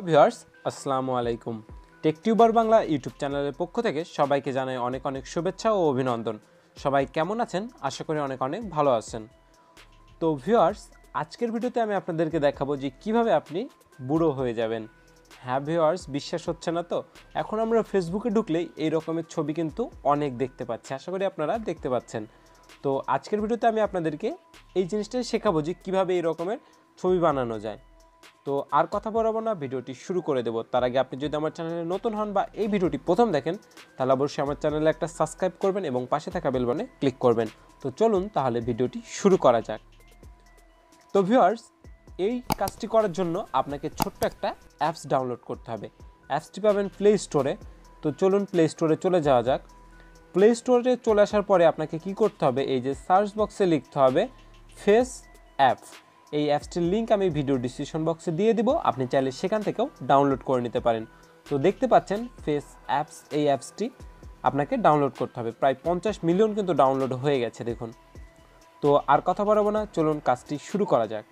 Viewers আসসালামু আলাইকুম। টেকটিউবার Bangla YouTube চ্যানেলের পক্ষ থেকে সবাইকে জানাই অনেক অনেক শুভেচ্ছা ও অভিনন্দন। সবাই কেমন আছেন? আশা করি অনেক অনেক ভালো আছেন। তো ভিউয়ার্স, আজকের ভিডিওতে আমি আপনাদেরকে দেখাবো যে কিভাবে আপনি বুড়ো হয়ে যাবেন। হ্যাঁ ভিউয়ার্স, বিশ্বাস হচ্ছে না তো? এখন আমরা ফেসবুকে ঢুকলেই এই রকমের ছবি কিন্তু অনেক দেখতে পাচ্ছি। আশা করি আপনারা দেখতে পাচ্ছেন। তো আজকের ভিডিওতে আমি আপনাদেরকে এই জিনিসটাই শেখাবো যে কিভাবে এই রকমের ছবি বানানো যায়। তো আর কথা বলবো না, ভিডিওটি শুরু করে দেব। তার আগে আপনি যদি আমার চ্যানেলে নতুন হন বা এই ভিডিওটি প্রথম দেখেন, তাহলে অবশ্যই আমার চ্যানেলে একটা সাবস্ক্রাইব করবেন এবং পাশে থাকা বেল বাটনে ক্লিক করবেন। তো চলুন তাহলে ভিডিওটি শুরু করা যাক। তো ভিউয়ার্স, এই কাজটি করার জন্য আপনাকে ছোট্ট একটা অ্যাপস ডাউনলোড করতে হবে। অ্যাপসটি পাবেন প্লে স্টোরে। তো চলুন প্লে স্টোরে চলে যাওয়া যাক। প্লে স্টোরে চলে আসার পরে আপনাকে কি করতে হবে, এই যে সার্চ বক্সে লিখতে হবে ফেস অ্যাপ। এই অ্যাপসটির লিঙ্ক আমি ভিডিও ডিসক্রিপশন বক্সে দিয়ে দিব, আপনি চাইলে সেখান থেকেও ডাউনলোড করে নিতে পারেন। তো দেখতে পাচ্ছেন ফেস অ্যাপস, এই অ্যাপসটি আপনাকে ডাউনলোড করতে হবে। প্রায় 50 মিলিয়ন কিন্তু ডাউনলোড হয়ে গেছে দেখুন। তো আর কথা বাড়াবো না, চলুন কাজটি শুরু করা যাক।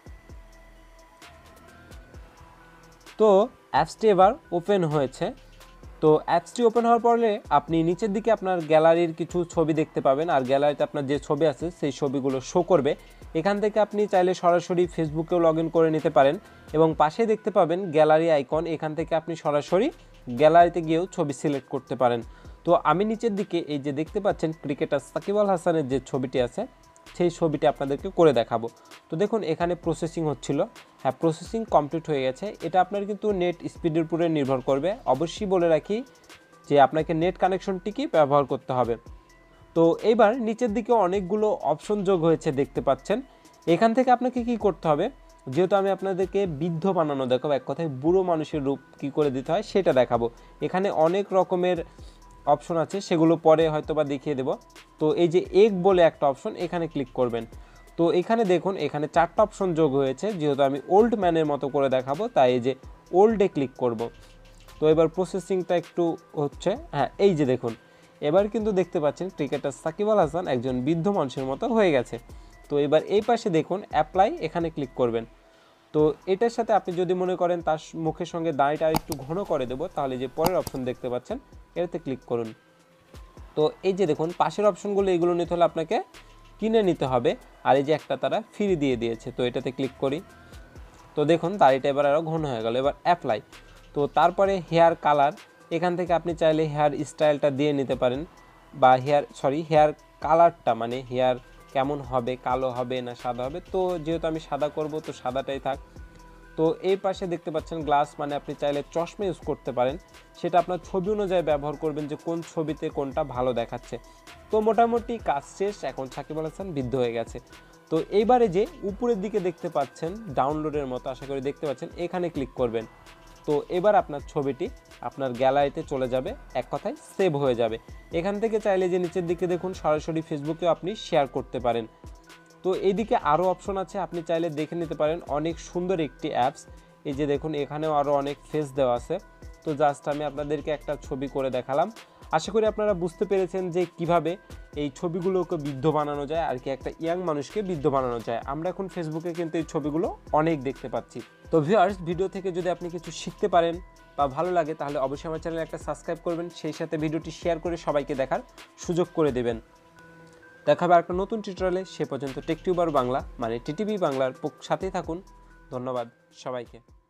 তো অ্যাপসটি এবার ওপেন হয়েছে। তো অ্যাপসটি ওপেন হওয়ার পরে আপনি নিচের দিকে আপনার গ্যালারির কিছু ছবি দেখতে পাবেন, আর গ্যালারিতে আপনার যে ছবি আছে সেই ছবিগুলো শো করবে। এখান থেকে আপনি চাইলে সরাসরি ফেসবুকেও লগ ইন করে নিতে পারেন এবং পাশে দেখতে পাবেন গ্যালারি আইকন, এখান থেকে আপনি সরাসরি গ্যালারিতে গিয়েও ছবি সিলেক্ট করতে পারেন। তো আমি নিচের দিকে এই যে দেখতে পাচ্ছেন ক্রিকেটার সাকিব আল হাসানের যে ছবিটি আছে সেই ছবিটি আপনাদেরকে করে দেখাবো। তো দেখুন এখানে প্রসেসিং হচ্ছিল। হ্যাঁ, প্রসেসিং কমপ্লিট হয়ে গেছে। এটা আপনার কিন্তু নেট স্পিডের উপরে নির্ভর করবে। অবশ্যই বলে রাখি যে আপনাকে নেট কানেকশনটিকে ব্যবহার করতে হবে। তো এইবার নিচের দিকে অনেকগুলো অপশন যোগ হয়েছে দেখতে পাচ্ছেন। এখান থেকে আপনাকে কি করতে হবে, যেহেতু আমি আপনাদেরকে বৃদ্ধ বানানো দেখাবো, এক কথায় বুড়ো মানুষের রূপ কি করে দিতে হয় সেটা দেখাবো। এখানে অনেক রকমের অপশন আছে, সেগুলো পরে হয়তো বা দেখিয়ে দেব। তো এই যে এগ বলে একটা অপশন, এখানে ক্লিক করবেন। তো এখানে দেখুন এখানে 4টা অপশন যোগ হয়েছে। যেহেতু আমি ওল্ড ম্যানের মতো করে দেখাবো, তাই এই যে ওল্ডে ক্লিক করব। তো এবার প্রসেসিংটা একটু হচ্ছে। হ্যাঁ, এই যে দেখুন এবার কিন্তু দেখতে পাচ্ছেন ক্রিকেটার সাকিব আল হাসান একজন বৃদ্ধ মানুষের মতো হয়ে গেছে। তো এবার এই পাশে দেখুন অ্যাপ্লাই, এখানে ক্লিক করবেন। তো এটার সাথে আপনি যদি মনে করেন তার মুখের সঙ্গে দাঁড়িটা আর একটু ঘন করে দেবো, তাহলে যে পরের অপশন দেখতে পাচ্ছেন এটাতে ক্লিক করুন। তো এই যে দেখুন পাশের অপশনগুলো, এগুলো নিতে হলে আপনাকে কিনে নিতে হবে, আর এই যে একটা তারা ফ্রি দিয়ে দিয়েছে। তো এটাতে ক্লিক করি। তো দেখুন দাড়িটা এবার আরও ঘন হয়ে গেল। এবার অ্যাপ্লাই। তো তারপরে হেয়ার কালার, এখান থেকে আপনি চাইলে হেয়ার স্টাইলটা দিয়ে নিতে পারেন, বা হেয়ার কালারটা, মানে হেয়ার কেমন হবে, কালো হবে না সাদা হবে। তো যেহেতু আমি সাদা করব, তো সাদাটাই থাক। তো এই পাশে দেখতে পাচ্ছেন গ্লাস, মানে আপনি চাইলে চশমা ইউজ করতে পারেন। সেটা আপনার ছবি অনুযায়ী ব্যবহার করবেন যে কোন ছবিতে কোনটা ভালো দেখাচ্ছে। তো মোটামুটি কাজ শেষ। এখন সাকিব আল হাসান বৃদ্ধ হয়ে গেছে। তো এইবারে যে উপরের দিকে দেখতে পাচ্ছেন ডাউনলোডের মতো, আশা করি দেখতে পাচ্ছেন, এখানে ক্লিক করবেন। তো এবার আপনার ছবিটি আপনার গ্যালারিতে চলে যাবে, এক কথায় সেভ হয়ে যাবে। এখান থেকে চাইলে যে নিচের দিকে দেখুন সরাসরি ফেসবুকেও আপনি শেয়ার করতে পারেন। তো এইদিকে আরও অপশন আছে, আপনি চাইলে দেখে নিতে পারেন। অনেক সুন্দর একটি অ্যাপস। এই যে দেখুন এখানেও আরও অনেক ফেস দেওয়া আছে। তো জাস্ট আমি আপনাদেরকে একটা ছবি করে দেখালাম। আশা করি আপনারা বুঝতে পেরেছেন যে কিভাবে এই ছবিগুলোকে বৃদ্ধ বানানো যায়, আর কি একটা ইয়াং মানুষকে বৃদ্ধ বানানো যায়। আমরা এখন ফেসবুকে কিন্তু এই ছবিগুলো অনেক দেখতে পাচ্ছি। তো ভিউয়ার্স, ভিডিও থেকে যদি আপনি কিছু শিখতে পারেন বা ভালো লাগে, তাহলে অবশ্যই আমার চ্যানেলে একটা সাবস্ক্রাইব করবেন, সেই সাথে ভিডিওটি শেয়ার করে সবাইকে দেখার সুযোগ করে দেবেন। দেখা হবে একটা নতুন টিউটোরিয়ালে। সে পর্যন্ত টেকটিউবার বাংলা মানে টিটিভি বাংলার সাথেই থাকুন। ধন্যবাদ সবাইকে।